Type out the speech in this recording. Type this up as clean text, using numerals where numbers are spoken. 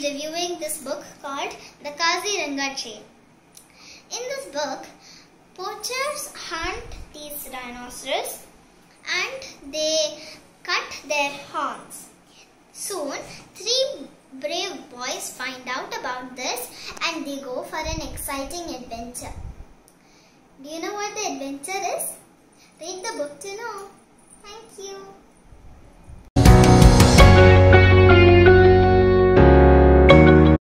reviewing this book called The Kaziranga Trail. In this book, poachers hunt these rhinoceros and they cut their horns. Soon, 3 brave boys find out about this and they go for an exciting adventure. Do you know what the adventure is? Read the book to know. Thank you.